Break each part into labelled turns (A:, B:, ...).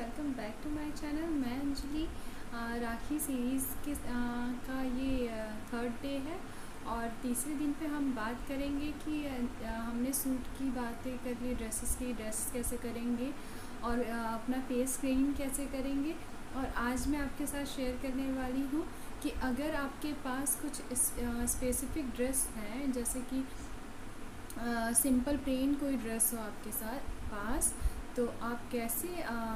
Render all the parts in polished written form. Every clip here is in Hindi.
A: Welcome back to my channel. मैं अंजलि। राखी सीरीज़ के का ये थर्ड डे है और तीसरे दिन पे हम बात करेंगे कि हमने सूट की बातें कर ली, ड्रेसेस कैसे करेंगे और अपना फेस स्क्रीनिंग कैसे करेंगे। और आज मैं आपके साथ शेयर करने वाली हूँ कि अगर आपके पास कुछ स्पेसिफिक ड्रेस हैं, जैसे कि सिंपल प्लेन कोई ड्रेस हो आपके साथ पास, तो आप कैसे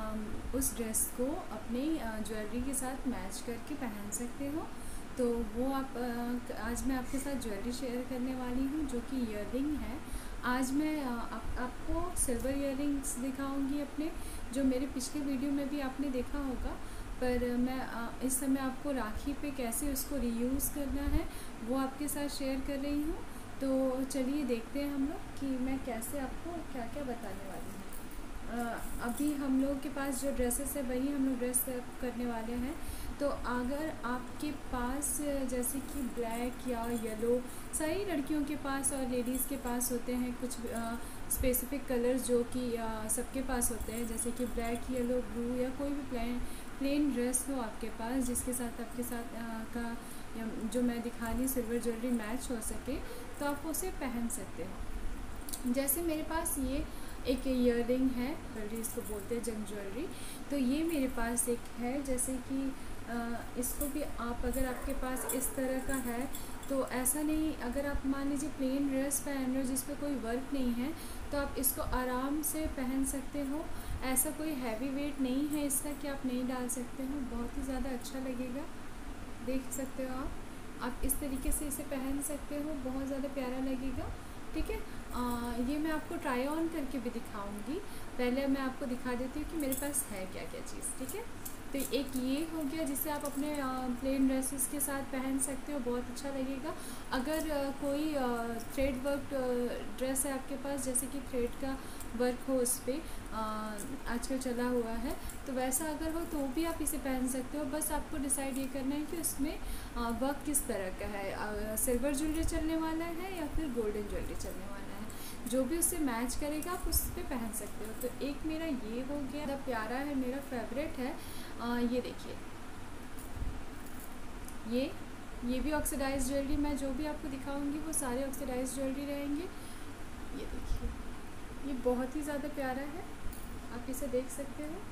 A: उस ड्रेस को अपने ज्वेलरी के साथ मैच करके पहन सकते हो। तो वो आज मैं आपके साथ ज्वेलरी शेयर करने वाली हूँ, जो कि ईयररिंग है। आज मैं आपको सिल्वर ईयररिंग्स दिखाऊंगी अपने, जो मेरे पिछले वीडियो में भी आपने देखा होगा। पर मैं इस समय आपको राखी पे कैसे उसको रीयूज़ करना है वो आपके साथ शेयर कर रही हूँ। तो चलिए देखते हैं हम लोग कि मैं कैसे आपको क्या क्या बताने वाली हूँ। अभी हम लोग के पास जो ड्रेसेस है वही हम लोग ड्रेस करने वाले हैं। तो अगर आपके पास जैसे कि ब्लैक या येलो, सारी लड़कियों के पास और लेडीज़ के पास होते हैं कुछ स्पेसिफिक कलर्स जो कि सबके पास होते हैं, जैसे कि ब्लैक, येलो, ब्लू या कोई भी प्लेन ड्रेस हो आपके पास जिसके साथ आपके साथ का जो मैं दिखा रही सिल्वर ज्वेलरी मैच हो सके, तो आप उसे पहन सकते हो। जैसे मेरे पास ये एक ईयररिंग है, ज्वेलरी इसको बोलते हैं जंग ज्वेलरी। तो ये मेरे पास एक है, जैसे कि इसको भी आप, अगर आपके पास इस तरह का है तो ऐसा नहीं, अगर आप मान लीजिए प्लेन ड्रेस पहन रहे हो जिस पे कोई वर्क नहीं है, तो आप इसको आराम से पहन सकते हो। ऐसा कोई हैवी वेट नहीं है इसका कि आप नहीं डाल सकते हो, बहुत ही ज़्यादा अच्छा लगेगा। देख सकते हो आप इस तरीके से इसे पहन सकते हो, बहुत ज़्यादा प्यारा लगेगा। ठीक है, ये मैं आपको ट्राई ऑन करके भी दिखाऊंगी। पहले मैं आपको दिखा देती हूँ कि मेरे पास है क्या क्या चीज़। ठीक है, तो एक ये हो गया जिसे आप अपने प्लेन ड्रेसेस के साथ पहन सकते हो, बहुत अच्छा लगेगा। अगर कोई थ्रेड वर्क ड्रेस है आपके पास, जैसे कि थ्रेड का वर्क हो उस पर आजकल चला हुआ है, तो वैसा अगर हो तो भी आप इसे पहन सकते हो। बस आपको डिसाइड ये करना है कि उसमें वर्क किस तरह का है, सिल्वर ज्वेलरी चलने वाला है या फिर गोल्डन ज्वेलरी चलने वाला है। जो भी उससे मैच करेगा आप उस पर पहन सकते हो। तो एक मेरा ये हो गया, बड़ा प्यारा है, मेरा फेवरेट है। ये देखिए, ये भी ऑक्सीडाइज ज्वेलरी, मैं जो भी आपको दिखाऊंगी वो सारे ऑक्सीडाइज ज्वेलरी रहेंगे। ये देखिए, ये बहुत ही ज़्यादा प्यारा है, आप इसे देख सकते हो।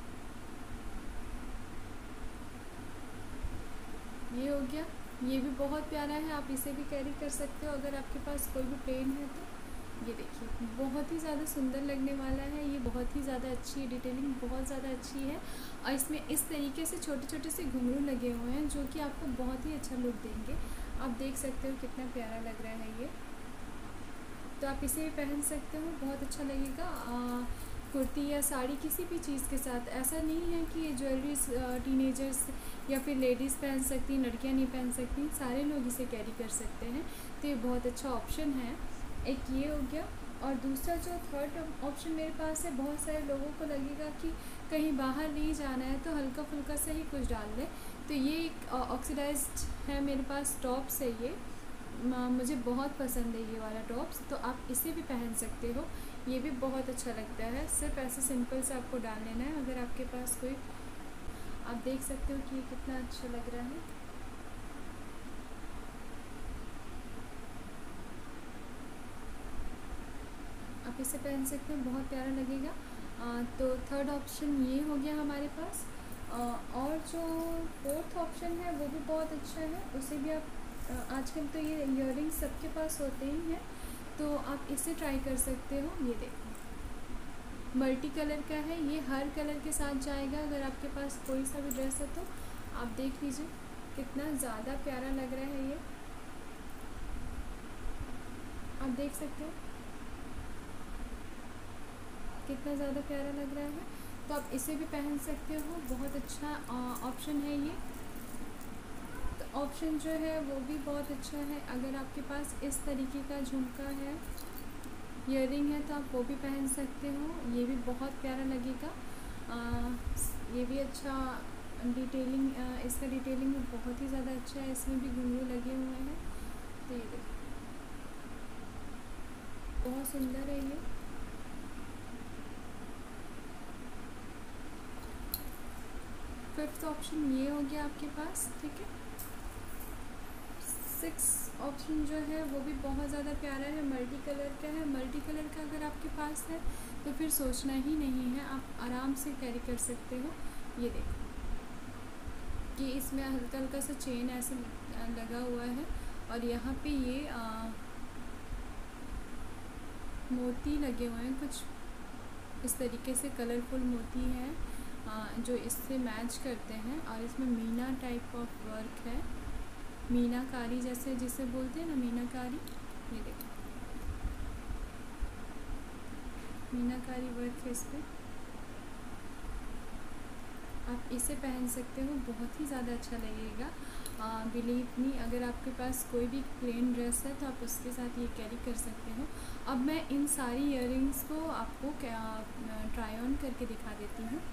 A: ये हो गया, ये भी बहुत प्यारा है, आप इसे भी कैरी कर सकते हो अगर आपके पास कोई भी प्लेन है तो। ये देखिए, बहुत ही ज़्यादा सुंदर लगने वाला है, ये बहुत ही ज़्यादा अच्छी है, डिटेलिंग बहुत ज़्यादा अच्छी है। और इसमें इस तरीके से छोटे छोटे से घुंघरू लगे हुए हैं जो कि आपको बहुत ही अच्छा लुक देंगे। आप देख सकते हो कितना प्यारा लग रहा है ये। तो आप इसे भी पहन सकते हो, बहुत अच्छा लगेगा कुर्ती या साड़ी किसी भी चीज़ के साथ। ऐसा नहीं है कि ये ज्वेलरीज टीनेजर्स या फिर लेडीज़ पहन सकती, लड़कियां नहीं पहन सकती, सारे लोग इसे कैरी कर सकते हैं। तो ये बहुत अच्छा ऑप्शन है। एक ये हो गया, और दूसरा जो थर्ड ऑप्शन मेरे पास है, बहुत सारे लोगों को लगेगा कि कहीं बाहर नहीं जाना है तो हल्का फुल्का से ही कुछ डाल दें। तो ये एक ऑक्सीडाइज्ड है मेरे पास, टॉप्स है ये, मुझे बहुत पसंद है ये वाला टॉप्स। तो आप इसे भी पहन सकते हो, ये भी बहुत अच्छा लगता है। सिर्फ ऐसे सिंपल से आपको डाल लेना है अगर आपके पास कोई। आप देख सकते हो कि ये कितना अच्छा लग रहा है। आप इसे पहन सकते हो, बहुत प्यारा लगेगा। तो थर्ड ऑप्शन ये हो गया हमारे पास। और जो फोर्थ ऑप्शन है वो भी बहुत अच्छा है, उसे भी आप आजकल तो ये इयररिंग्स सबके पास होते ही हैं, तो आप इसे ट्राई कर सकते हो। ये देखो, मल्टी कलर का है, ये हर कलर के साथ जाएगा अगर आपके पास कोई सा भी ड्रेस है तो। आप देख लीजिए कितना ज़्यादा प्यारा लग रहा है ये, आप देख सकते हो कितना ज़्यादा प्यारा लग रहा है। तो आप इसे भी पहन सकते हो, बहुत अच्छा ऑप्शन है ये। तो ऑप्शन जो है वो भी बहुत अच्छा है। अगर आपके पास इस तरीके का झुमका है, ईयररिंग है, तो आप वो भी पहन सकते हो, ये भी बहुत प्यारा लगेगा। ये भी अच्छा डिटेलिंग, इसका डिटेलिंग भी बहुत ही ज़्यादा अच्छा है, इसमें भी घुंघरू लगे हुए हैं। तो ये देखिए, बहुत सुंदर है ये। 5th ऑप्शन ये हो गया आपके पास, ठीक है। 6th ऑप्शन जो है वो भी बहुत ज़्यादा प्यारा है, मल्टी कलर का है। मल्टी कलर का अगर आपके पास है तो फिर सोचना ही नहीं है, आप आराम से कैरी कर सकते हो। ये देखो कि इसमें हल्का हल्का सा चेन ऐसे लगा हुआ है, और यहाँ पे ये मोती लगे हुए हैं कुछ इस तरीके से, कलरफुल मोती हैं जो इससे मैच करते हैं। और इसमें मीना टाइप ऑफ वर्क है, मीनाकारी जैसे जिसे बोलते हैं ना, मीनाकारी। ये देखो मीनाकारी वर्क है इस पर, आप इसे पहन सकते हो, बहुत ही ज़्यादा अच्छा लगेगा। बिलीव मी, अगर आपके पास कोई भी प्लेन ड्रेस है तो आप उसके साथ ये कैरी कर सकते हो। अब मैं इन सारी इयररिंग्स को आपको ट्राई ऑन करके दिखा देती हूँ।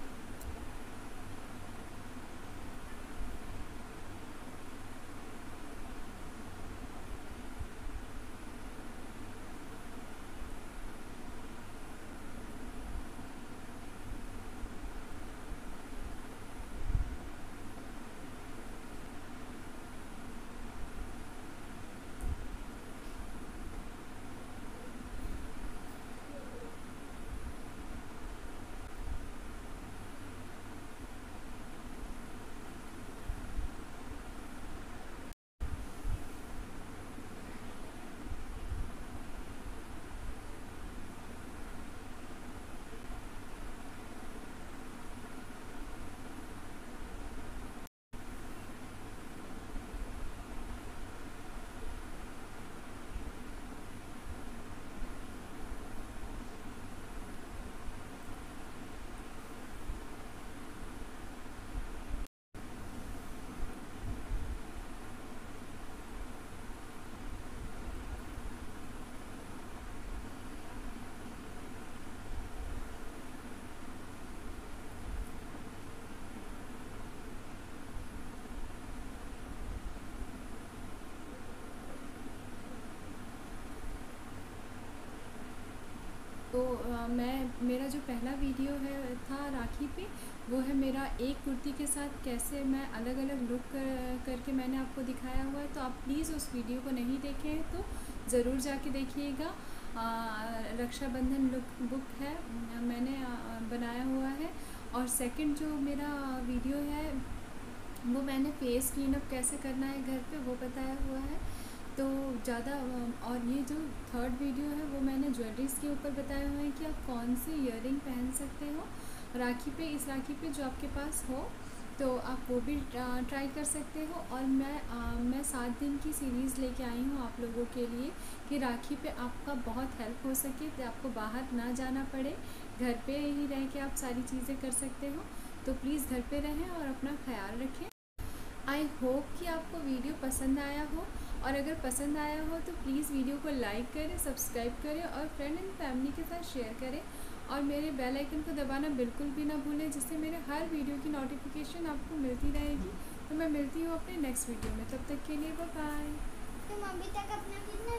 A: तो मेरा जो पहला वीडियो है था राखी पे, वो है मेरा एक कुर्ती के साथ कैसे मैं अलग अलग लुक करके मैंने आपको दिखाया हुआ है। तो आप प्लीज़ उस वीडियो को नहीं देखे हैं तो ज़रूर जाके देखिएगा। रक्षाबंधन लुक बुक है, मैंने बनाया हुआ है। और सेकंड जो मेरा वीडियो है वो मैंने फेस क्लीन अप कैसे करना है घर पे वो बताया हुआ है। तो ज़्यादा और ये जो थर्ड वीडियो है वो मैंने ज्वेलरीज़ के ऊपर बताया हुआ है कि आप कौन सी ईयरिंग पहन सकते हो राखी पे, इस राखी पे जो आपके पास हो, तो आप वो भी ट्राई कर सकते हो। और मैं 7 दिन की सीरीज़ लेके आई हूँ आप लोगों के लिए कि राखी पे आपका बहुत हेल्प हो सके, तो आपको बाहर ना जाना पड़े, घर पे ही रह के आप सारी चीज़ें कर सकते हो। तो प्लीज़ घर पे रहें और अपना ख्याल रखें। आई होप कि आपको वीडियो पसंद आया हो, और अगर पसंद आया हो तो प्लीज़ वीडियो को लाइक करें, सब्सक्राइब करें और फ्रेंड एंड फैमिली के साथ शेयर करें। और मेरे बेल आइकन को दबाना बिल्कुल भी ना भूलें, जिससे मेरे हर वीडियो की नोटिफिकेशन आपको मिलती रहेगी। तो मैं मिलती हूँ अपने नेक्स्ट वीडियो में, तब तक के लिए बाय बाय।
B: तुम अभी तक अपना कितना